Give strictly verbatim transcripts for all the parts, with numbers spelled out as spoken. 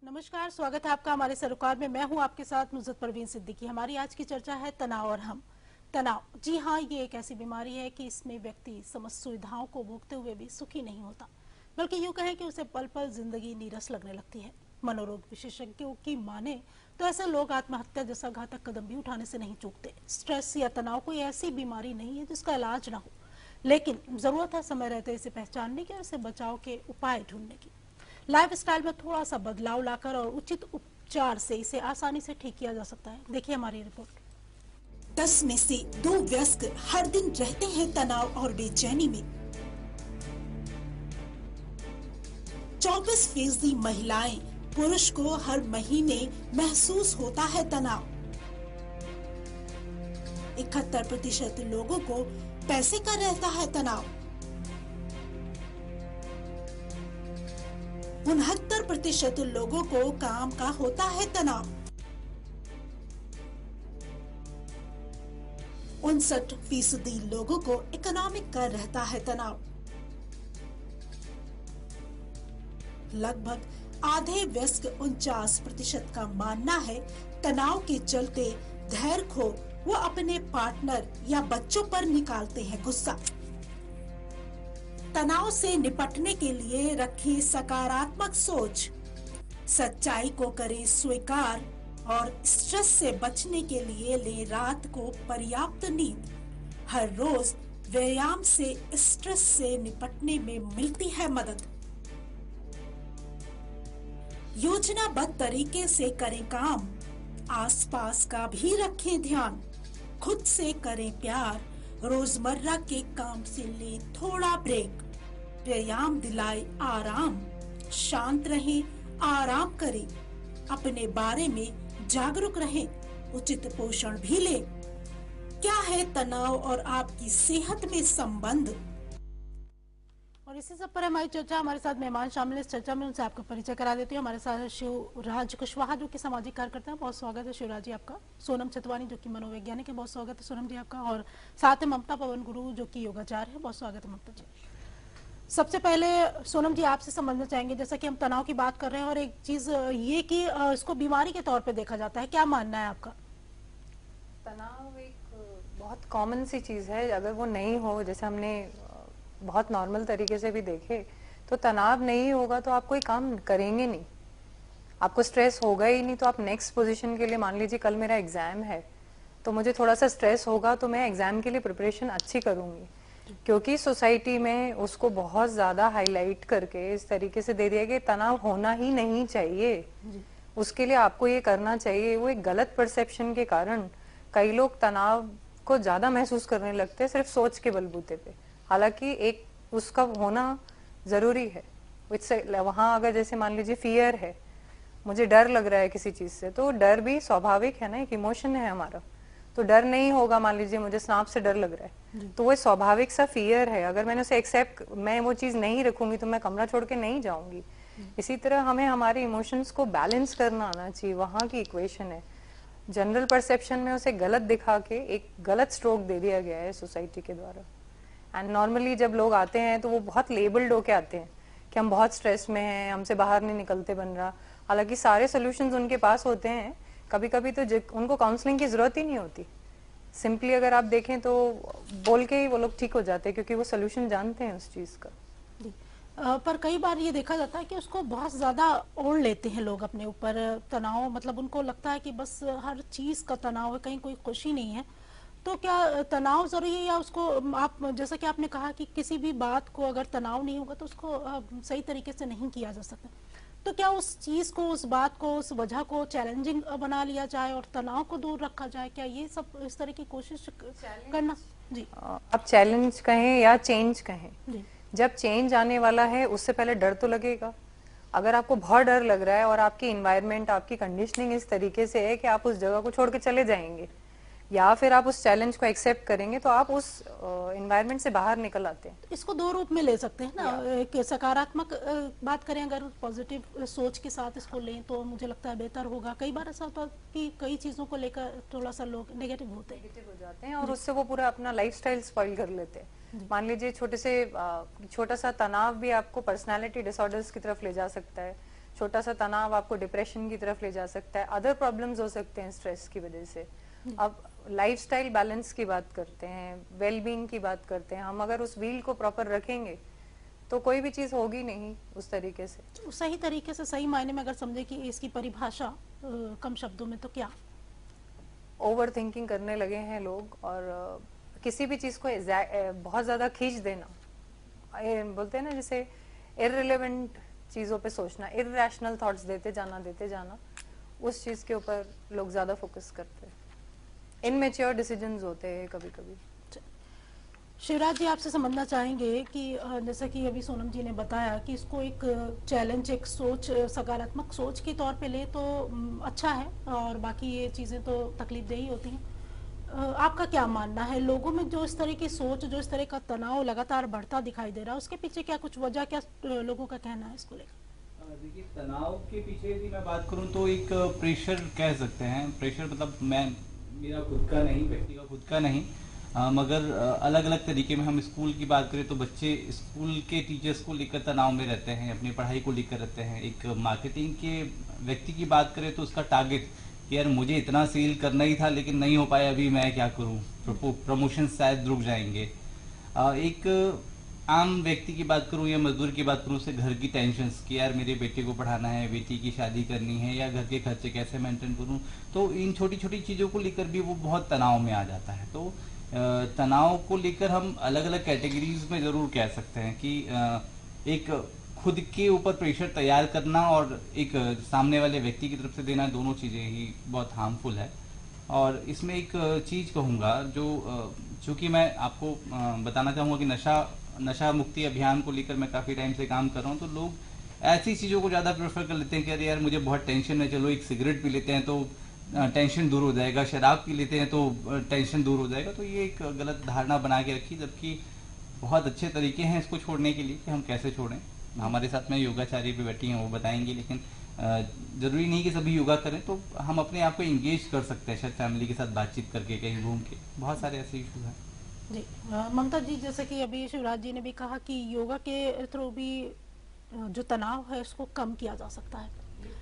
नमस्कार, स्वागत है आपका हमारे सरोकार में। मैं हूं आपके साथ नुसरत परवीन सिद्दीकी। हमारी आज की चर्चा है तनाव और हम। तनाव, जी हाँ, ये एक ऐसी बीमारी है कि इसमें व्यक्ति समस्त सुविधाओं को भोगते हुए भी सुखी नहीं होता, बल्कि यूं कहें कि उसे पल पल जिंदगी नीरस लगने लगती है। मनोरोग विशेषज्ञों की माने तो ऐसे लोग आत्महत्या जैसा घातक कदम भी उठाने से नहीं चूकते। स्ट्रेस या तनाव कोई ऐसी बीमारी नहीं है जिसका इलाज ना हो, लेकिन जरूरत है समय रहते इसे पहचानने की और इसे बचाव के उपाय ढूंढने की। लाइफ स्टाइल में थोड़ा सा बदलाव लाकर और उचित उपचार से इसे आसानी से ठीक किया जा सकता है। देखिए हमारी रिपोर्ट। दस में से दो वयस्क हर दिन रहते हैं तनाव और बेचैनी में। चौबीस फीसदी महिलाएं पुरुष को हर महीने महसूस होता है तनाव। इकहत्तर प्रतिशत लोगों को पैसे का रहता है तनाव। उनहत्तर प्रतिशत लोगों को काम का होता है तनाव। उनसठ फीसदी लोगों को इकोनॉमिक का रहता है तनाव। लगभग आधे वयस्क उनचास प्रतिशत का मानना है तनाव के चलते धैर्य खो वो अपने पार्टनर या बच्चों पर निकालते हैं गुस्सा। तनाव से निपटने के लिए रखें सकारात्मक सोच, सच्चाई को करें स्वीकार और स्ट्रेस से बचने के लिए ले रात को पर्याप्त नींद। हर रोज व्यायाम से स्ट्रेस से निपटने में मिलती है मदद। योजनाबद्ध तरीके से करें काम, आसपास का भी रखें ध्यान। खुद से करें प्यार, रोजमर्रा के काम से ले थोड़ा ब्रेक। व्यायाम दिलाए आराम, शांत रहें, आराम करें, अपने बारे में जागरूक रहें, उचित पोषण भी लें। क्या है तनाव और आपकी सेहत में संबंध? और इसी सब पर हमारी चर्चा। हमारे साथ मेहमान शामिल है इस चर्चा में, उनसे आपका परिचय करा देती हूँ। हमारे साथ शिवराज कुशवाहा जो कि सामाजिक कार्यकर्ता है, बहुत स्वागत है शिवराज जी आपका। सोनम छतवानी जो कि मनोवैज्ञानिक है, बहुत स्वागत है सोनम जी आपका। और साथ में ममता पवन गुरु जो कि योगाचार्य है, बहुत स्वागत है ममता जी। सबसे पहले सोनम जी आपसे समझना चाहेंगे, जैसा कि हम तनाव की बात कर रहे हैं और एक चीज ये कि इसको बीमारी के तौर पे देखा जाता है, क्या मानना है आपका? तनाव एक बहुत कॉमन सी चीज है। अगर वो नहीं हो, जैसे हमने बहुत नॉर्मल तरीके से भी देखे, तो तनाव नहीं होगा तो आप कोई काम करेंगे नहीं, आपको स्ट्रेस होगा ही नहीं, तो आप नेक्स्ट पोजीशन के लिए, मान लीजिए कल मेरा एग्जाम है तो मुझे थोड़ा सा स्ट्रेस होगा तो मैं एग्जाम के लिए प्रिपरेशन अच्छी करूंगी, क्योंकि सोसाइटी में उसको बहुत ज्यादा हाईलाइट करके इस तरीके से दे दिया कि तनाव होना ही नहीं चाहिए, उसके लिए आपको ये करना चाहिए। वो एक गलत परसेप्शन के कारण कई लोग तनाव को ज्यादा महसूस करने लगते हैं सिर्फ सोच के बलबूते पे, हालांकि एक उसका होना जरूरी है। वहां अगर जैसे मान लीजिए फियर है, मुझे डर लग रहा है किसी चीज से, तो डर भी स्वाभाविक है ना, एक इमोशन है हमारा। तो डर नहीं होगा, मान लीजिए मुझे सांप से डर लग रहा है, तो वो स्वाभाविक सा फियर है। अगर मैंने उसे एक्सेप्ट, मैं वो चीज नहीं रखूंगी तो मैं कमरा छोड़ के नहीं जाऊंगी। इसी तरह हमें हमारे इमोशंस को बैलेंस करना आना चाहिए, वहां की इक्वेशन है। जनरल परसेप्शन में उसे गलत दिखा के एक गलत स्ट्रोक दे दिया गया है सोसाइटी के द्वारा। एंड नॉर्मली जब लोग आते हैं तो वो बहुत लेबल्ड होके आते हैं कि हम बहुत स्ट्रेस में हैं, हमसे बाहर नहीं निकलते बन रहा, हालांकि सारे सोल्यूशंस उनके पास होते हैं। कभी कभी तो उनको काउंसलिंग की जरूरत ही नहीं होती, सिंपली अगर आप देखें तो बोल के ही वो लोग ठीक हो जाते हैं, क्योंकि वो सोल्यूशन जानते हैं उस चीज का। आ, पर कई बार ये देखा जाता है कि उसको बहुत ज्यादा ओढ़ लेते हैं लोग अपने ऊपर तनाव, मतलब उनको लगता है कि बस हर चीज का तनाव है, कहीं कोई खुशी नहीं है। तो क्या तनाव जरूरी है, या उसको आप जैसा कि आपने कहा कि किसी भी बात को अगर तनाव नहीं होगा तो उसको सही तरीके से नहीं किया जा सकता, तो क्या उस चीज को, उस बात को, उस वजह को चैलेंजिंग बना लिया जाए और तनाव को दूर रखा जाए? क्या ये सब इस तरह की कोशिश करना? जी, आप चैलेंज कहें या चेंज कहें, जब चेंज आने वाला है उससे पहले डर तो लगेगा। अगर आपको बहुत डर लग रहा है और आपकी इन्वायरमेंट, आपकी कंडीशनिंग इस तरीके से है कि आप उस जगह को छोड़ के चले जाएंगे, या फिर आप उस चैलेंज को एक्सेप्ट करेंगे, तो आप उस एनवायरनमेंट uh, से बाहर निकल आते हैं। इसको दो रूप में ले सकते हैं ना, एक सकारात्मक बात करें, अगर पॉजिटिव सोच के साथ इसको लें तो मुझे लगता है बेहतर होगा। कई बार ऐसा होता है कि कई चीजों को लेकर थोड़ा सा लोग नेगेटिव होते हैं, नेगेटिव हो जाते हैं और उससे वो पूरा अपना लाइफस्टाइल स्पॉइल कर लेते हैं। मान लीजिए छोटे से छोटा सा तनाव भी आपको पर्सनालिटी डिसऑर्डर्स की तरफ ले जा सकता है। छोटा सा तनाव आपको डिप्रेशन की तरफ ले जा सकता है, अदर प्रॉब्लम्स हो सकते हैं स्ट्रेस की वजह से। अब लाइफस्टाइल बैलेंस की बात करते हैं, वेलबींग की बात करते हैं, हम अगर उस व्हील को प्रॉपर रखेंगे तो कोई भी चीज होगी नहीं उस तरीके से। तो सही तरीके से, सही मायने में अगर समझे कि इसकी परिभाषा अ, कम शब्दों में, तो क्या? ओवर थिंकिंग करने लगे हैं लोग, और अ, किसी भी चीज को एग्जै- अ, बहुत ज्यादा खींच देना, ए, बोलते हैं ना जैसे इररिलेवेंट चीजों पे सोचना, इररेशनल थॉट्स देते जाना देते जाना, उस चीज के ऊपर लोग ज्यादा फोकस करते हैं। इनमेच्योर डिसीजंस होते हैं कभी कभी। शिवराज जी, आपसे समझना चाहेंगे कि अ, जैसा कि अभी सोनम जी ने बताया कि इसको एक चैलेंज, एक सोच, अ, सकारात्मक सोच के तौर पे ले तो अम, अच्छा है, और बाकी ये चीज़ें तो तकलीफदेही होती हैं। अ, आपका क्या मानना है, लोगों में जो इस तरह की सोच, जो इस तरह का तनाव लगातार बढ़ता दिखाई दे रहा है, उसके पीछे क्या कुछ वजह, क्या अ, लोगों का कहना है इसको लेकर? देखिए, तनाव के पीछे यदि मैं बात करूं तो एक प्रेशर कह सकते हैं। प्रेशर मतलब मैं, मेरा खुद का नहीं, व्यक्ति का खुद का नहीं, अ, मगर अलग अलग तरीके में हम स्कूल की बात करें तो बच्चे स्कूल के टीचर्स को लेकर तनाव में रहते हैं, अपनी पढ़ाई को लेकर रहते हैं। एक मार्केटिंग के व्यक्ति की बात करें तो उसका टारगेट कि यार मुझे इतना सेल करना ही था लेकिन नहीं हो पाया, अभी मैं क्या करूं, प्रमोशन शायद रुक जाएंगे। अ, एक आम व्यक्ति की बात करूं या मजदूर की बात करूं, उसे घर की टेंशन कि यार मेरे बेटे को पढ़ाना है, बेटी की शादी करनी है, या घर के खर्चे कैसे मेंटेन करूं, तो इन छोटी छोटी चीज़ों को लेकर भी वो बहुत तनाव में आ जाता है। तो अ, तनाव को लेकर हम अलग अलग कैटेगरीज में ज़रूर कह सकते हैं कि अ, एक खुद के ऊपर प्रेशर तैयार करना और एक सामने वाले व्यक्ति की तरफ से देना, दोनों चीज़ें ही बहुत हार्मफुल है। और इसमें एक चीज़ कहूँगा जो, चूँकि मैं आपको अ, बताना चाहूँगा कि नशा नशा मुक्ति अभियान को लेकर मैं काफ़ी टाइम से काम कर रहा हूँ, तो लोग ऐसी चीज़ों को ज़्यादा प्रेफर कर लेते हैं कि अरे यार मुझे बहुत टेंशन है, चलो एक सिगरेट पी लेते हैं तो टेंशन दूर हो जाएगा, शराब पी लेते हैं तो टेंशन दूर हो जाएगा। तो ये एक गलत धारणा बना के रखी, जबकि बहुत अच्छे तरीके हैं इसको छोड़ने के लिए कि हम कैसे छोड़ें। हमारे साथ में योगाचार्य भी बैठी हैं, वो बताएंगे, लेकिन ज़रूरी नहीं कि सभी योगा करें, तो हम अपने आप को इंगेज कर सकते हैं शायद फैमिली के साथ बातचीत करके, कहीं घूम के। बहुत सारे ऐसे इशू हैं। जी, अ, ममता जी, जैसे कि अभी शिवराज जी ने भी कहा कि योगा के थ्रू भी अ, जो तनाव है उसको कम किया जा सकता है,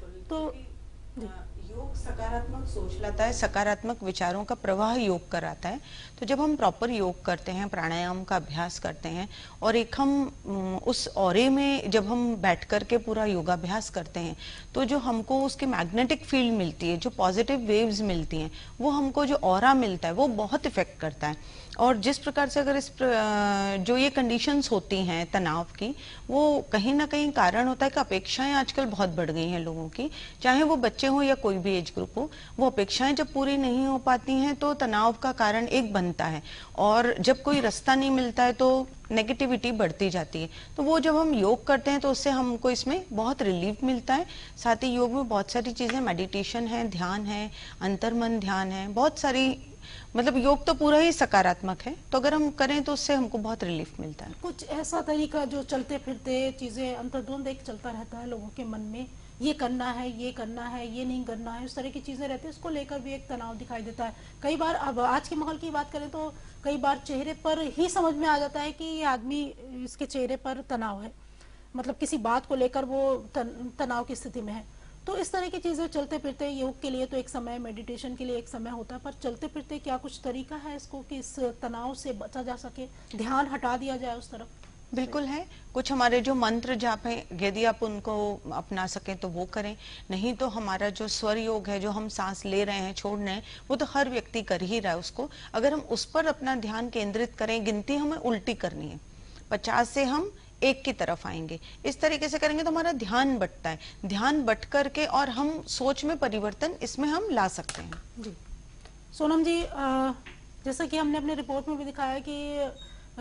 तो जी। योग सकारात्मक सोच लाता है, सकारात्मक विचारों का प्रवाह योग कराता है। तो जब हम प्रॉपर योग करते हैं, प्राणायाम का अभ्यास करते हैं, और एक हम उस औरे में जब हम बैठ कर के पूरा योगाभ्यास करते हैं, तो जो हमको उसकी मैग्नेटिक फील्ड मिलती है, जो पॉजिटिव वेव्स मिलती हैं, वो हमको जो ऑरा मिलता है वो बहुत इफेक्ट करता है। और जिस प्रकार से अगर इस प्र, जो ये कंडीशंस होती हैं तनाव की, वो कहीं ना कहीं कारण होता है कि अपेक्षाएं आजकल बहुत बढ़ गई हैं लोगों की, चाहे वो बच्चे हों या कोई भी एज ग्रुप हो। वो अपेक्षाएं जब पूरी नहीं हो पाती हैं तो तनाव का कारण एक बनता है, और जब कोई रास्ता नहीं मिलता है तो नेगेटिविटी बढ़ती जाती है। तो वो जब हम योग करते हैं तो उससे हमको इसमें बहुत रिलीफ मिलता है। साथ ही योग में बहुत सारी चीजें, मेडिटेशन है, ध्यान है, अंतर्मन ध्यान है, बहुत सारी, मतलब योग तो पूरा ही सकारात्मक है। तो अगर हम करें तो उससे हमको बहुत रिलीफ मिलता है। कुछ ऐसा तरीका जो चलते फिरते चीजें, अंतर्द्वंद एक चलता रहता है लोगों के मन में, ये करना है, ये करना है, ये नहीं करना है, उस तरह की चीजें रहती है, उसको लेकर भी एक तनाव दिखाई देता है। कई बार, अब आज के माहौल की बात करें तो कई बार चेहरे पर ही समझ में आ जाता है कि ये आदमी, इसके चेहरे पर तनाव है, मतलब किसी बात को लेकर वो तन, तनाव की स्थिति में है। तो इस तरह की चीजें चलते फिरते, योग के लिए तो एक समय, मेडिटेशन के लिए एक समय होता है, पर चलते फिरते क्या कुछ तरीका है इसको कि इस तनाव से बचा जा सके, ध्यान हटा दिया जाए उस तरफ? बिल्कुल है। कुछ हमारे जो मंत्र जाप हैं, यदि आप उनको अपना सकें तो वो करें। नहीं तो हमारा जो स्वर योग है, जो हम सांस ले रहे हैं, छोड़ रहे हैं, वो तो हर व्यक्ति कर ही रहा है उसको। अगर हम उस पर अपना ध्यान केंद्रित करें, गिनती हमें उल्टी करनी है, पचास से हम एक की तरफ आएंगे, इस तरीके से करेंगे तो हमारा ध्यान बटता है। ध्यान बट करके और हम सोच में परिवर्तन इसमें हम ला सकते हैं। जी, सोनम जी, अ, जैसा कि हमने अपने रिपोर्ट में भी दिखाया कि अ,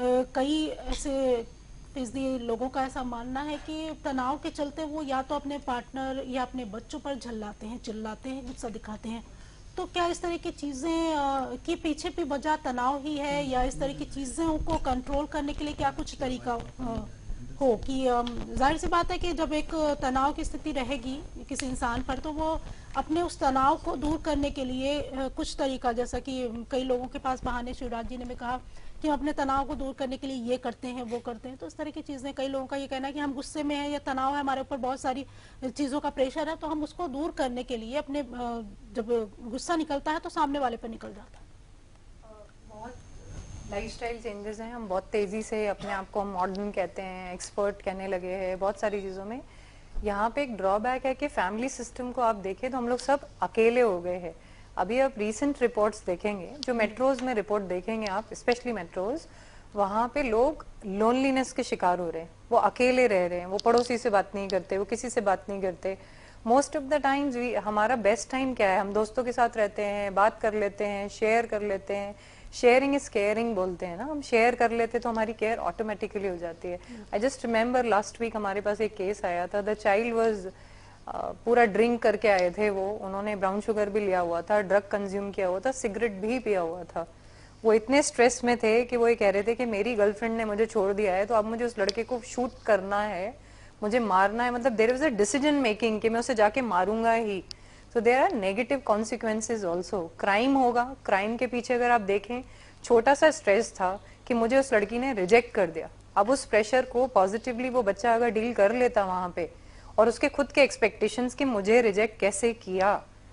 कई ऐसे फीसदी लोगों का ऐसा मानना है कि तनाव के चलते वो या तो अपने पार्टनर या अपने बच्चों पर झल्लाते हैं, चिल्लाते हैं, गुस्सा दिखाते हैं। तो क्या इस तरह की चीजें के पीछे भी वजह तनाव ही है, या इस तरह की चीजों को कंट्रोल करने के लिए क्या कुछ तरीका हो कि अम, जाहिर सी बात है कि जब एक तनाव की स्थिति रहेगी किसी इंसान पर, तो वो अपने उस तनाव को दूर करने के लिए अ, कुछ तरीका, जैसा कि कई लोगों के पास बहाने शिवराज जी ने भी कहा कि हम अपने तनाव को दूर करने के लिए ये करते हैं वो करते हैं, तो इस तरह की चीज़ें, कई लोगों का ये कहना है कि हम गुस्से में हैं या तनाव है, हमारे ऊपर बहुत सारी चीज़ों का प्रेशर है, तो हम उसको दूर करने के लिए अपने अ, जब गुस्सा निकलता है तो सामने वाले पर निकल जाता है। बहुत लाइफस्टाइल चेंजेस हैं, हम बहुत तेज़ी से अपने आप को मॉडर्न कहते हैं, एक्सपर्ट कहने लगे हैं बहुत सारी चीज़ों में। यहाँ पे एक ड्रॉबैक है कि फैमिली सिस्टम को आप देखें तो हम लोग सब अकेले हो गए हैं। अभी आप रीसेंट रिपोर्ट्स देखेंगे, जो मेट्रोज में रिपोर्ट देखेंगे आप, स्पेशली मेट्रोज, वहाँ पे लोग लोनलीनेस के शिकार हो रहे हैं, वो अकेले रह रहे हैं, वो पड़ोसी से बात नहीं करते, वो किसी से बात नहीं करते। Most of the times we हमारा बेस्ट टाइम क्या है, हम दोस्तों के साथ रहते हैं, बात कर लेते हैं, शेयर कर लेते हैं। शेयरिंग इज केयरिंग बोलते हैं ना, हम शेयर कर लेते तो हमारी केयर ऑटोमेटिकली हो जाती है। I just remember last week हमारे पास एक केस आया था, द चाइल्ड वाज पूरा ड्रिंक करके आए थे वो, उन्होंने ब्राउन शुगर भी लिया हुआ था, ड्रग कंज्यूम किया हुआ था, सिगरेट भी पिया हुआ था। वो इतने स्ट्रेस में थे कि वो ये कह रहे थे कि मेरी गर्लफ्रेंड ने मुझे छोड़ दिया है, तो अब मुझे उस लड़के को शूट करना है, मुझे मारना है। मतलब there was a decision making कि मैं उसे जाके मारूंगा ही। So there are negative consequences also. Crime होगा, क्राइम के पीछे अगर आप देखें, छोटा सा स्ट्रेस था कि मुझे उस लड़की ने रिजेक्ट कर दिया। अब उस प्रेशर को पॉजिटिवली वो बच्चा अगर डील कर लेता वहां पे, और उसके खुद के एक्सपेक्टेशंस कि मुझे रिजेक्ट कैसे किया,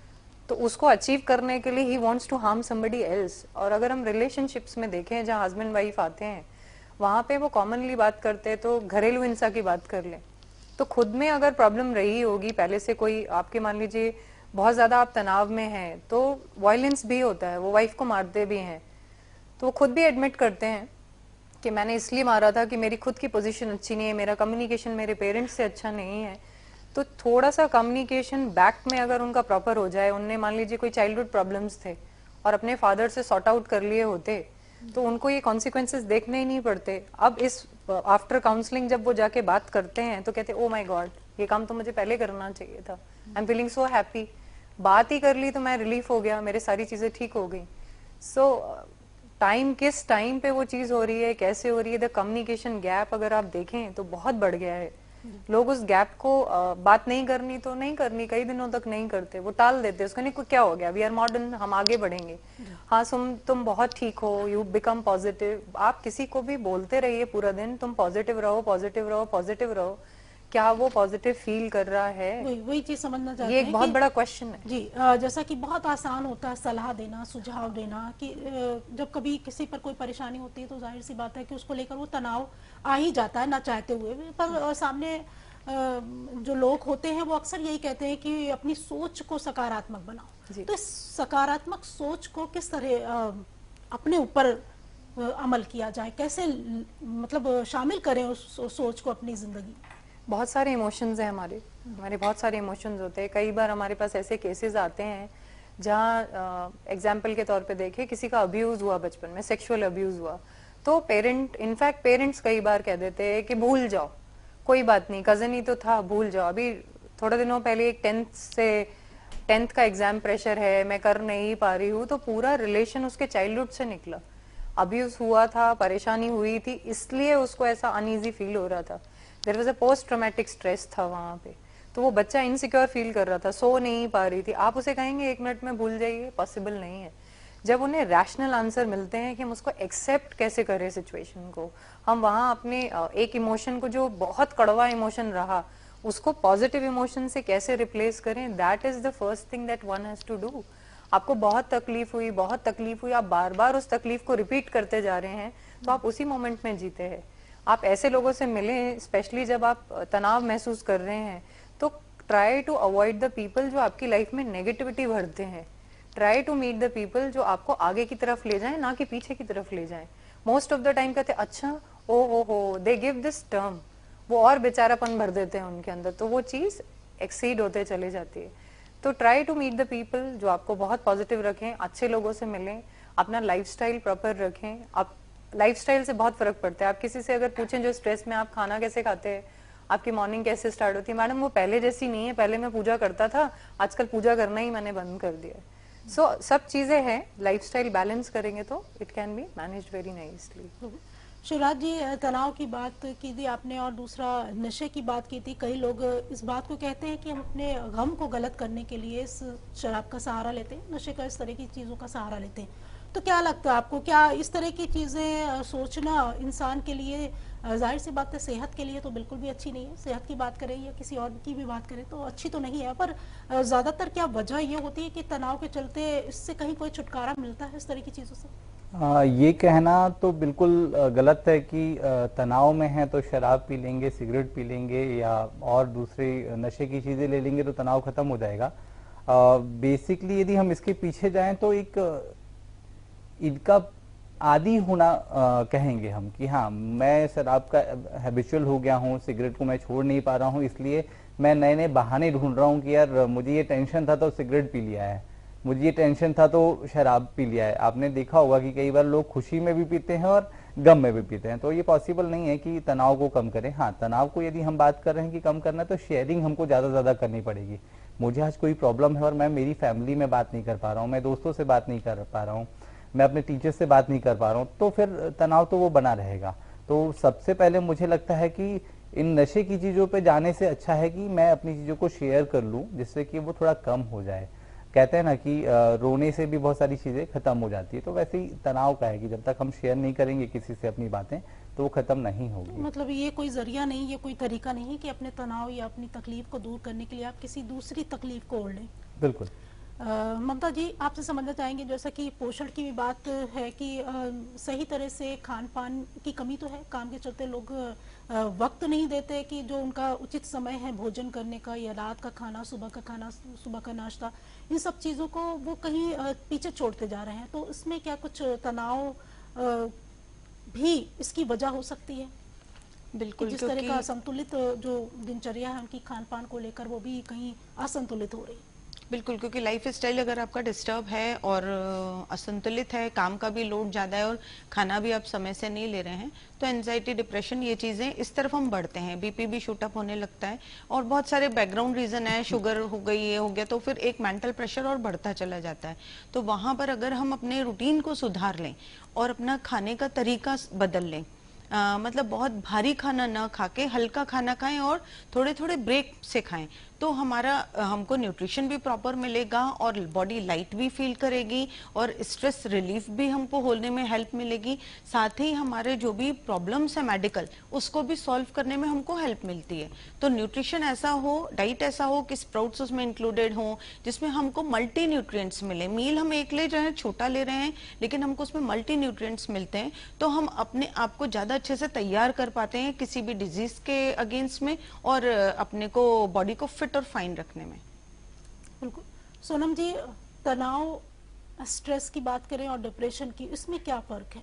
तो उसको अचीव करने के लिए ही wants to harm somebody else. और अगर हम रिलेशनशिप्स में देखें जहाँ हस्बैंड वाइफ आते हैं, वहां पे वो कॉमनली बात करते हैं तो घरेलू हिंसा की बात कर लें, तो खुद में अगर प्रॉब्लम रही होगी पहले से, कोई आपके मान लीजिए बहुत ज्यादा आप तनाव में हैं, तो वायलेंस भी होता है, वो वाइफ को मारते भी हैं, तो वो खुद भी एडमिट करते हैं कि मैंने इसलिए मारा था कि मेरी खुद की पोजीशन अच्छी नहीं है, मेरा कम्युनिकेशन मेरे पेरेंट्स से अच्छा नहीं है। तो थोड़ा सा कम्युनिकेशन बैक में अगर उनका प्रॉपर हो जाए, उनने मान लीजिए कोई चाइल्डहुड प्रॉब्लम्स थे और अपने फादर से सॉर्ट आउट कर लिए होते, तो उनको ये कॉन्सिक्वेंसेस देखने ही नहीं पड़ते। अब इस आफ्टर काउंसलिंग जब वो जाके बात करते हैं तो कहते ओ माय गॉड, ये काम तो मुझे पहले करना चाहिए था, I am feeling so happy, बात ही कर ली तो मैं रिलीफ हो गया, मेरे सारी चीजें ठीक हो गई। सो टाइम, किस टाइम पे वो चीज हो रही है, कैसे हो रही है, द कम्युनिकेशन गैप अगर आप देखें तो बहुत बढ़ गया है। लोग उस गैप को uh, बात नहीं करनी तो नहीं करनी, कई दिनों तक नहीं करते, वो टाल देते, उसको नहीं कुछ क्या हो गया, वी आर मॉडर्न, हम आगे बढ़ेंगे, हाँ तुम तुम बहुत ठीक हो, यू बिकम पॉजिटिव। आप किसी को भी बोलते रहिए पूरा दिन, तुम पॉजिटिव रहो, पॉजिटिव रहो, पॉजिटिव रहो, क्या वो पॉजिटिव फील कर रहा है? वही वही चीज समझना चाहते ये हैं एक बहुत कि- बड़ा क्वेश्चन है जी। अ, जैसा कि बहुत आसान होता है सलाह देना, सुझाव देना, कि अ, जब कभी किसी पर कोई परेशानी होती है तो जाहिर सी बात है कि उसको लेकर वो तनाव आ ही जाता है ना चाहते हुए भी। पर अ, सामने अ, जो लोग होते हैं वो अक्सर यही कहते हैं कि अपनी सोच को सकारात्मक बनाओ। तो इस सकारात्मक सोच को किस तरह अ, अपने ऊपर अ, अमल किया जाए, कैसे ल- मतलब अ, शामिल करें उस सो- सोच को अपनी जिंदगी में? बहुत सारे इमोशंस हैं हमारे हमारे बहुत सारे इमोशंस होते हैं। कई बार हमारे पास ऐसे केसेस आते हैं जहाँ एग्जाम्पल के तौर पे देखें, किसी का अब्यूज हुआ बचपन में, सेक्सुअल अब्यूज हुआ, तो पेरेंट, इनफैक्ट पेरेंट्स कई बार कह देते हैं कि भूल जाओ, कोई बात नहीं, कजन ही तो था, भूल जाओ। अभी थोड़े दिनों पहले एक टेंथ से टेंथ का एग्जाम प्रेशर है, मैं कर नहीं पा रही हूँ, तो पूरा रिलेशन उसके चाइल्डहुड से निकला। अब्यूज हुआ था, परेशानी हुई थी, इसलिए उसको ऐसा अनईजी फील हो रहा था। There was a post traumatic stress था वहां पे, तो वो बच्चा इनसिक्योर फील कर रहा था, सो नहीं पा रही थी। आप उसे कहेंगे एक मिनट में भूल जाइए, पॉसिबल नहीं है। जब उन्हें रैशनल आंसर मिलते हैं कि हम उसको एक्सेप्ट कैसे करें सिचुएशन को, हम वहां अपने एक इमोशन को जो बहुत कड़वा इमोशन रहा उसको पॉजिटिव इमोशन से कैसे रिप्लेस करें, that is the first thing that one has to do. आपको बहुत तकलीफ हुई, बहुत तकलीफ हुई, आप बार बार उस तकलीफ को रिपीट करते जा रहे हैं, तो आप उसी मोमेंट में जीते हैं। आप ऐसे लोगों से मिलें, स्पेशली जब आप तनाव महसूस कर रहे हैं, तो try to avoid the people जो आपकी लाइफ में नेगेटिविटी भरते हैं। Try to meet the people जो आपको आगे की तरफ ले जाएं, ना कि पीछे की तरफ ले जाएं। मोस्ट ऑफ द टाइम कहते हैं अच्छा ओ हो हो, दे गिव दिस टर्म, वो और बेचारापन भर देते हैं उनके अंदर, तो वो चीज एक्सीड होते चले जाती है। तो try to meet the people जो आपको बहुत पॉजिटिव रखें, अच्छे लोगों से मिलें, अपना लाइफस्टाइल प्रॉपर रखें। आप लाइफस्टाइल से बहुत फर्क पड़ता है। आप किसी से अगर पूछें जो स्ट्रेस में, आप खाना कैसे खाते हैं, आपकी मॉर्निंग कैसे स्टार्ट होती है, मैडम वो पहले जैसी नहीं है, पहले मैं पूजा करता था, आजकल पूजा करना ही मैंने बंद कर दिया है। सो so, सब चीजें हैं, लाइफस्टाइल बैलेंस करेंगे तो it can be managed very nicely. Shivraj ji, तनाव की बात की थी आपने और दूसरा नशे की बात की थी। कई लोग इस बात को कहते हैं कि हम अपने गम को गलत करने के लिए इस शराब का सहारा लेते हैं, नशे का, इस तरह की चीज़ों का सहारा लेते हैं। तो क्या लगता है आपको, क्या इस तरह की चीज़ें सोचना इंसान के लिए, जाहिर सी बात है सेहत के लिए तो बिल्कुल भी अच्छी नहीं है, सेहत की बात करें या किसी और की भी बात करें तो अच्छी तो नहीं है, पर ज़्यादातर क्या वजह ये होती है कि तनाव के चलते इससे कहीं कोई छुटकारा मिलता है इस तरह की चीज़ों से? आ, ये कहना तो बिल्कुल आ, गलत है कि आ, तनाव में है तो शराब पी लेंगे, सिगरेट पी लेंगे या और दूसरी नशे की चीज़ें ले लेंगे तो तनाव खत्म हो जाएगा। बेसिकली यदि हम इसके पीछे जाएं तो एक इनका आदी होना आ, कहेंगे हम कि हाँ, मैं शराब का हैबिचुअल हो गया हूँ, सिगरेट को मैं छोड़ नहीं पा रहा हूँ, इसलिए मैं नए नए बहाने ढूंढ रहा हूँ कि यार मुझे ये टेंशन था तो सिगरेट पी लिया है, मुझे ये टेंशन था तो शराब पी लिया है। आपने देखा होगा कि कई बार लोग खुशी में भी पीते हैं और गम में भी पीते हैं, तो ये पॉसिबल नहीं है कि तनाव को कम करें। हाँ, तनाव को यदि हम बात कर रहे हैं कि कम करना है तो शेयरिंग हमको ज़्यादा ज़्यादा करनी पड़ेगी। मुझे आज कोई प्रॉब्लम है और मैं मेरी फैमिली में बात नहीं कर पा रहा हूँ, मैं दोस्तों से बात नहीं कर पा रहा हूँ, मैं अपने टीचर से बात नहीं कर पा रहा हूँ, तो फिर तनाव तो वो बना रहेगा। तो सबसे पहले मुझे लगता है कि इन नशे की चीज़ों पे जाने से अच्छा है कि मैं अपनी चीज़ों को शेयर कर लूँ, जिससे कि वो थोड़ा कम हो जाए। कहते हैं ना कि रोने से भी बहुत सारी चीज़ें खत्म हो जाती है, तो वैसे ही तनाव का है कि जब तक हम शेयर नहीं करेंगे किसी से अपनी बातें तो वो खत्म नहीं होगी। मतलब ये कोई जरिया नहीं, ये कोई तरीका नहीं कि अपने तनाव या अपनी तकलीफ को दूर करने के लिए आप किसी दूसरी तकलीफ को ओढ़ लें। बिल्कुल। ममता जी, आपसे समझना चाहेंगे, जैसा कि पोषण की भी बात है कि आ, सही तरह से खान पान की कमी तो है, काम के चलते लोग आ, वक्त नहीं देते कि जो उनका उचित समय है भोजन करने का, या रात का खाना, सुबह का खाना, सुबह का नाश्ता, इन सब चीज़ों को वो कहीं आ, पीछे छोड़ते जा रहे हैं। तो इसमें क्या कुछ तनाव आ, भी इसकी वजह हो सकती है? बिल्कुल, जिस तरह का संतुलित जो दिनचर्या है उनकी खान पान को लेकर, वो भी कहीं असंतुलित हो रही है। बिल्कुल, क्योंकि लाइफ स्टाइल अगर आपका डिस्टर्ब है और असंतुलित है, काम का भी लोड ज़्यादा है और खाना भी आप समय से नहीं ले रहे हैं, तो एंजाइटी, डिप्रेशन, ये चीज़ें इस तरफ हम बढ़ते हैं, बीपी भी शूट अप होने लगता है और बहुत सारे बैकग्राउंड रीज़न है, शुगर हो गई, ये हो गया, तो फिर एक मेंटल प्रेशर और बढ़ता चला जाता है। तो वहाँ पर अगर हम अपने रूटीन को सुधार लें और अपना खाने का तरीका बदल लें, आ, मतलब बहुत भारी खाना ना खा के हल्का खाना खाएं और थोड़े थोड़े ब्रेक से खाएं, तो हमारा हमको न्यूट्रिशन भी प्रॉपर मिलेगा और बॉडी लाइट भी फील करेगी और स्ट्रेस रिलीफ भी हमको होने में हेल्प मिलेगी। साथ ही हमारे जो भी प्रॉब्लम्स है मेडिकल, उसको भी सॉल्व करने में हमको हेल्प मिलती है। तो न्यूट्रिशन ऐसा हो, डाइट ऐसा हो कि स्प्राउट्स उसमें इंक्लूडेड हो, जिसमें हमको मल्टी न्यूट्रिएंट्स मिले। मील हम एक ले रहे हैं, छोटा ले रहे हैं, लेकिन हमको उसमें मल्टी न्यूट्रिएंट्स मिलते हैं, तो हम अपने आप को ज़्यादा अच्छे से तैयार कर पाते हैं किसी भी डिजीज के अगेंस्ट में और अपने को बॉडी को फिट और फाइन रखने में। बिल्कुल। सोनम जी, तनाव, स्ट्रेस की बात करें और डिप्रेशन की, इसमें क्या फर्क है?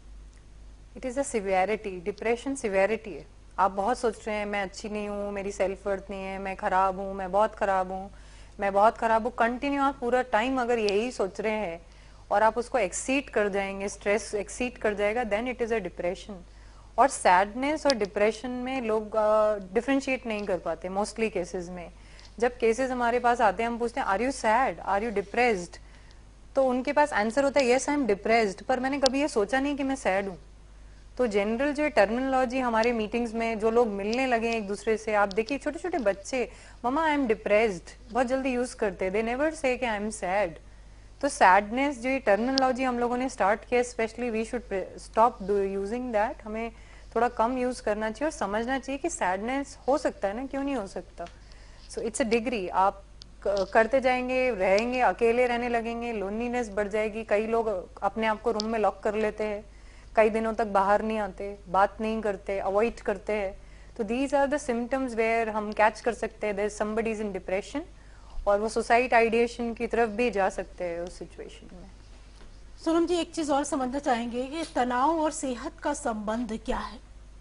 It is a severity. Depression severity है। आप बहुत सोच रहे हैं मैं अच्छी नहीं हूँ, मेरी सेल्फ वर्थ नहीं है, मैं खराब हूँ, मैं बहुत खराब हूँ, मैं बहुत खराब हूँ, कंटिन्यू आप पूरा टाइम अगर यही सोच रहे हैं और आप उसको एक्सीड कर जाएंगे, स्ट्रेस एक्सीड कर जाएगा, then it is a depression. और सैडनेस और डिप्रेशन में लोग डिफ्रेंशिएट uh, नहीं कर पाते मोस्टली केसेस में। जब केसेस हमारे पास आते हैं, हम पूछते हैं are you sad, are you depressed, तो उनके पास आंसर होता है यस आई एम डिप्रेस्ड, पर मैंने कभी ये सोचा नहीं कि मैं सैड हूँ। तो जनरल जो टर्मिनोलॉजी हमारे मीटिंग्स में जो लोग मिलने लगे एक दूसरे से, आप देखिए छोटे छोटे बच्चे ममा आई एम डिप्रेस्ड बहुत जल्दी यूज करते हैं, दे नेवर से कि आई एम सैड। तो सैडनेस जो टर्मिनोलॉजी हम लोगों ने स्टार्ट किया, specially we should stop using that. हमें थोड़ा कम यूज करना चाहिए और समझना चाहिए कि सैडनेस हो सकता है ना, क्यों नहीं हो सकता। सो इट्स अ डिग्री, आप करते जाएंगे, रहेंगे, अकेले रहने लगेंगे, लोनलीनेस बढ़ जाएगी। कई लोग अपने आप को रूम में लॉक कर लेते हैं, कई दिनों तक बाहर नहीं आते, बात नहीं करते, अवॉइड करते हैं। तो these are the symptoms where हम कैच कर सकते हैं there somebody is in depression, और वो सुसाइड आइडिएशन की तरफ भी जा सकते हैं उस सिचुएशन में। सोनम जी, एक चीज और समझना चाहेंगे कि तनाव और सेहत का संबंध क्या है?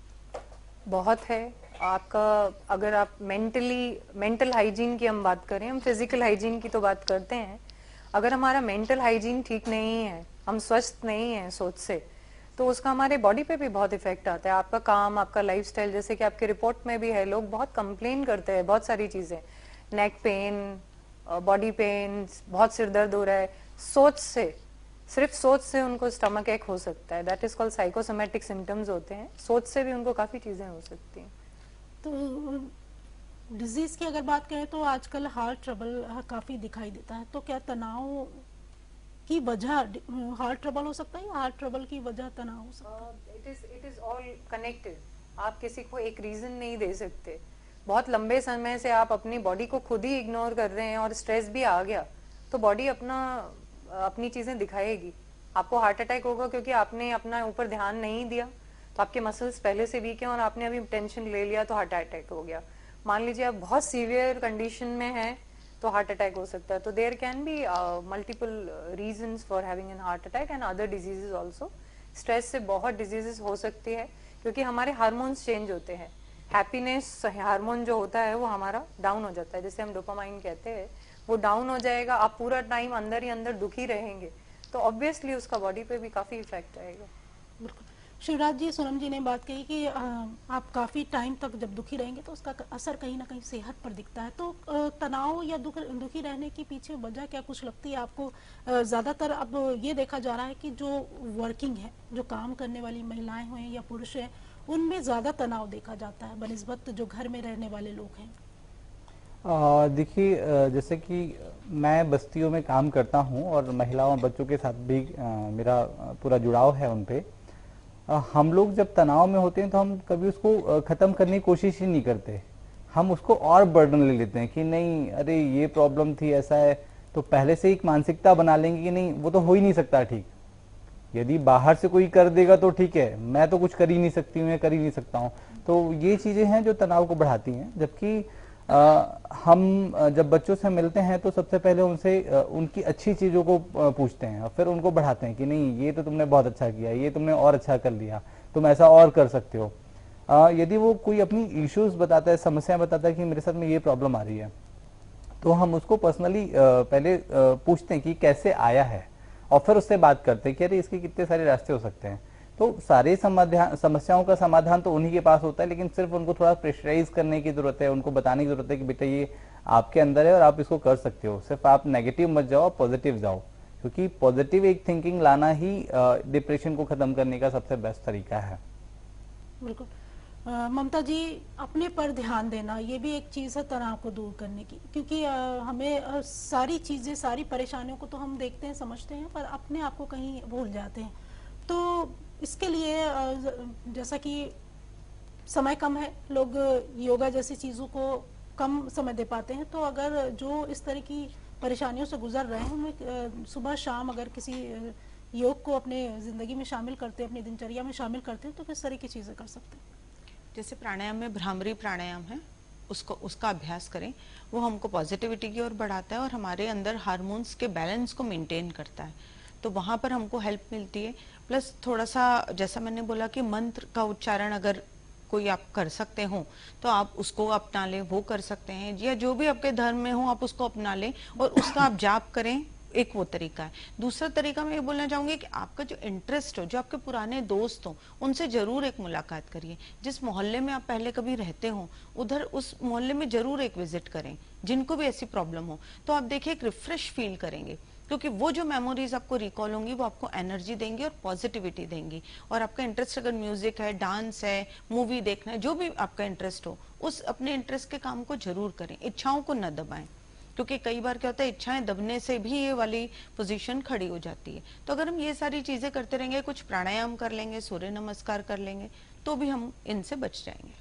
बहुत है। आपका अगर आप मेंटली मेंटल हाइजीन की हम बात करें, हम फिजिकल हाइजीन की तो बात करते हैं, अगर हमारा मेंटल हाइजीन ठीक नहीं है, हम स्वस्थ नहीं है सोच से, तो उसका हमारे बॉडी पे भी बहुत इफेक्ट आता है। आपका काम, आपका लाइफस्टाइल, जैसे कि आपके रिपोर्ट में भी है, लोग बहुत कंप्लेन करते हैं बहुत सारी चीजें, नेक पेन, बॉडी पेन, बहुत सिर दर्द हो रहा है, सोच से सिर्फ सोच से उनको स्टमक एक हो सकता है, that is called psychosomatic symptoms होते हैं। सोच से भी उनको काफी चीजें हो सकती हैं। तो डिजीज की अगर बात करें तो आजकल हार्ट ट्रबल काफी दिखाई देता है, तो क्या तनाव की वजह हार्ट ट्रबल हो सकता है या हार्ट ट्रबल की वजह तनाव हो सकता है? It is it is all connected. आप किसी को एक रीजन नहीं दे सकते। बहुत लंबे समय से आप अपनी बॉडी को खुद ही इग्नोर कर रहे हैं और स्ट्रेस भी आ गया तो बॉडी अपना अपनी चीजें दिखाएगी। आपको हार्ट अटैक होगा क्योंकि आपने अपना ऊपर ध्यान नहीं दिया, तो आपके मसल्स पहले से वीक हैं और आपने अभी टेंशन ले लिया तो हार्ट अटैक हो गया। मान लीजिए आप बहुत सीवियर कंडीशन में हैं तो हार्ट अटैक हो सकता है। तो there can be multiple reasons for having an heart attack and other diseases also. Stress से बहुत डिजीजेस हो सकती है क्योंकि हमारे हार्मोन्स चेंज होते हैं। हैप्पीनेस हार्मोन जो होता है वो हमारा डाउन हो जाता है, जैसे हम डोपामाइन कहते हैं, वो डाउन हो जाएगा। आप पूरा टाइम अंदर ही अंदर दुखी रहेंगे तो ऑब्वियसली उसका बॉडी पे भी काफी इफेक्ट आएगा। बिल्कुल। शिवराज जी, सोनम जी ने बात कही कि आ, आप काफ़ी टाइम तक जब दुखी रहेंगे तो उसका असर कहीं ना कहीं सेहत पर दिखता है। तो आ, तनाव या दुख दुखी रहने के पीछे वजह क्या कुछ लगती है आपको? ज़्यादातर अब ये देखा जा रहा है कि जो वर्किंग है, जो काम करने वाली महिलाएं हुए या पुरुष हैं, उनमें ज़्यादा तनाव देखा जाता है बनिस्बत जो घर में रहने वाले लोग हैं। देखिए, जैसे कि मैं बस्तियों में काम करता हूं और महिलाओं और बच्चों के साथ भी आ, मेरा पूरा जुड़ाव है उन पे। हम लोग जब तनाव में होते हैं तो हम कभी उसको ख़त्म करने की कोशिश ही नहीं करते। हम उसको और बर्डन ले लेते हैं कि नहीं, अरे ये प्रॉब्लम थी, ऐसा है, तो पहले से एक मानसिकता बना लेंगे कि नहीं वो तो हो ही नहीं सकता ठीक। यदि बाहर से कोई कर देगा तो ठीक है, मैं तो कुछ कर ही नहीं सकती हूँ, मैं कर ही नहीं सकता हूँ। तो ये चीज़ें हैं जो तनाव को बढ़ाती हैं। जबकि आ, हम जब बच्चों से मिलते हैं तो सबसे पहले उनसे आ, उनकी अच्छी चीज़ों को पूछते हैं और फिर उनको बढ़ाते हैं कि नहीं ये तो तुमने बहुत अच्छा किया, ये तुमने और अच्छा कर लिया, तुम ऐसा और कर सकते हो। आ, यदि वो कोई अपनी इश्यूज बताता है, समस्या बताता है कि मेरे साथ में ये प्रॉब्लम आ रही है, तो हम उसको पर्सनली पहले आ, पूछते हैं कि कैसे आया है और फिर उससे बात करते हैं कि अरे इसके कितने सारे रास्ते हो सकते हैं। तो सारे समाधान समस्याओं का समाधान तो उन्हीं के पास होता है, लेकिन सिर्फ उनको थोड़ा प्रेशराइज करने की जरूरत है, उनको बताने की जरूरत है कि बेटा ये आपके अंदर है और आप इसको कर सकते हो। सिर्फ आप नेगेटिव मत जाओ, पॉजिटिव जाओ, क्योंकि पॉजिटिव एक थिंकिंग लाना ही डिप्रेशन को खत्म करने का सबसे बेस्ट तरीका है। बिल्कुल। ममता जी, अपने पर ध्यान देना ये भी एक चीज़ है तनाव को दूर करने की, क्योंकि आ, हमें आ, सारी चीज़ें, सारी परेशानियों को तो हम देखते हैं, समझते हैं, पर अपने आप को कहीं भूल जाते हैं। तो इसके लिए जैसा कि समय कम है, लोग योगा जैसी चीज़ों को कम समय दे पाते हैं, तो अगर जो इस तरह की परेशानियों से गुजर रहे हैं उनमें सुबह शाम अगर किसी योग को अपने ज़िंदगी में शामिल करते हैं, अपनी दिनचर्या में शामिल करते हैं, तो किस तरह की चीज़ें कर सकते हैं? जैसे प्राणायाम में भ्रामरी प्राणायाम है, उसको उसका अभ्यास करें। वो हमको पॉजिटिविटी की ओर बढ़ाता है और हमारे अंदर हार्मोन्स के बैलेंस को मेंटेन करता है, तो वहाँ पर हमको हेल्प मिलती है। प्लस थोड़ा सा, जैसा मैंने बोला कि मंत्र का उच्चारण अगर कोई आप कर सकते हो तो आप उसको अपना लें, वो कर सकते हैं, या जो भी आपके धर्म में हो आप उसको अपना लें और उसका आप जाप करें, एक वो तरीका है। दूसरा तरीका मैं ये बोलना चाहूंगी कि आपका जो इंटरेस्ट हो, जो आपके पुराने दोस्त हो, उनसे जरूर एक मुलाकात करिए। जिस मोहल्ले में आप पहले कभी रहते हो उधर उस मोहल्ले में जरूर एक विजिट करें, जिनको भी ऐसी प्रॉब्लम हो, तो आप देखिए एक रिफ्रेश फील करेंगे, क्योंकि वो जो मेमोरीज आपको रिकॉल होंगी वो आपको एनर्जी देंगी और पॉजिटिविटी देंगी। और आपका इंटरेस्ट अगर म्यूजिक है, डांस है, मूवी देखना है, जो भी आपका इंटरेस्ट हो, उस अपने इंटरेस्ट के काम को जरूर करें, इच्छाओं को न दबाएं, क्योंकि कई बार क्या होता है इच्छाएं दबने से भी ये वाली पोजीशन खड़ी हो जाती है। तो अगर हम ये सारी चीजें करते रहेंगे, कुछ प्राणायाम कर लेंगे, सूर्य नमस्कार कर लेंगे, तो भी हम इनसे बच जाएंगे।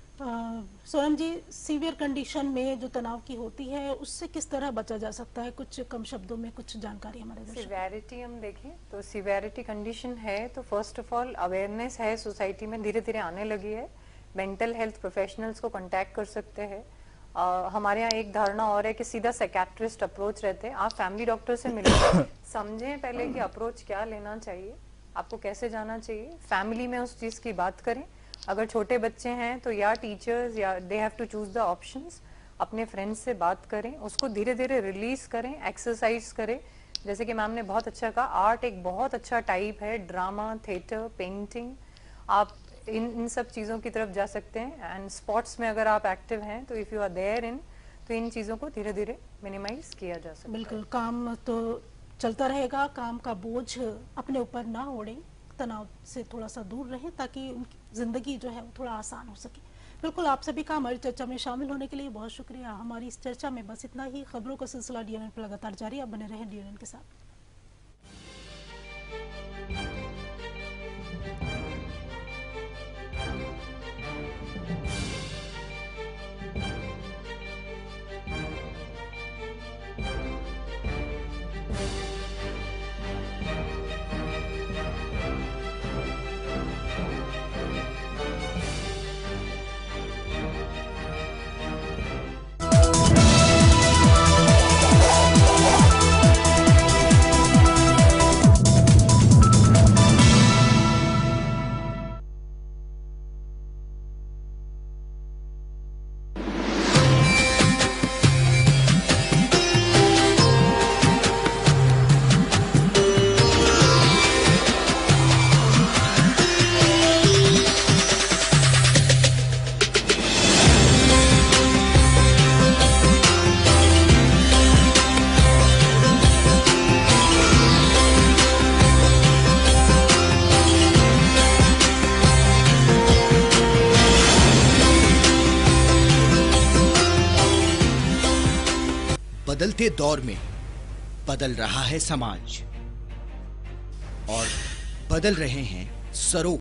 सोनम जी, सीवियर कंडीशन में जो तनाव की होती है उससे किस तरह बचा जा सकता है? कुछ कम शब्दों में कुछ जानकारी हमारे दर्शकों। सिवियरिटी हम देखें तो सिवियरिटी कंडीशन है तो फर्स्ट ऑफ ऑल अवेयरनेस है, सोसाइटी में धीरे धीरे आने लगी है। मेंटल हेल्थ प्रोफेशनल्स को कांटेक्ट कर सकते हैं। Uh, हमारे यहाँ एक धारणा और है कि सीधा साइकेट्रिस्ट अप्रोच रहते हैं। आप फैमिली डॉक्टर से मिलें, समझें पहले कि अप्रोच क्या लेना चाहिए, आपको कैसे जाना चाहिए, फैमिली में उस चीज़ की बात करें। अगर छोटे बच्चे हैं तो या टीचर्स या they have to choose the options, अपने फ्रेंड्स से बात करें, उसको धीरे धीरे रिलीज करें, एक्सरसाइज करें। जैसे कि मैम ने बहुत अच्छा कहा, आर्ट एक बहुत अच्छा टाइप है, ड्रामा, थिएटर, पेंटिंग, आप इन इन सब चीज़ों की तरफ जा सकते हैं। एंड स्पोर्ट्स में अगर आप एक्टिव हैं तो if you are there in, तो इन चीज़ों को धीरे धीरे मिनिमाइज किया जा सकता है। बिल्कुल, काम तो चलता रहेगा, काम का बोझ अपने ऊपर ना ओढ़ें, तनाव से थोड़ा सा दूर रहें ताकि उनकी जिंदगी जो है वो थोड़ा आसान हो सके। बिल्कुल, आप सभी का हमारी चर्चा में शामिल होने के लिए बहुत शुक्रिया। हमारी इस चर्चा में बस इतना ही। खबरों का सिलसिला डीएनएन पर लगातार जारी, आप बने रहें डीएनएन के साथ। बदलते दौर में बदल रहा है समाज और बदल रहे हैं सरों